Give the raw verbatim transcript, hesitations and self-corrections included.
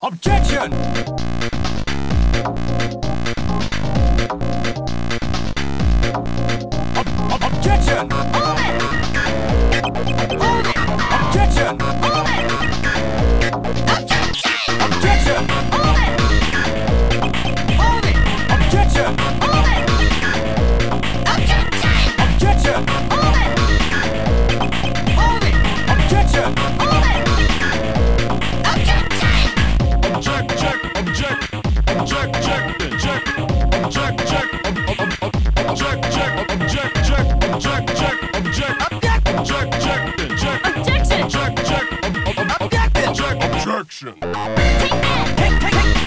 Objection! Ob ob objection! Hold it! Hold it! Objection! Hold it! Objection! Objection! Hold it! Hold it! Objection! Hold it! Objection! Objection! Hold it! Hold it! Objection! Hold it! Objection! Object, check, object, object, check, check, object, check, ob, ob, ob, object, check, object, check, object, check, object, Object! object, check, check, Objection! object, check, ob, ob, ob, Objection! check, objection. Take that! Take, take, take!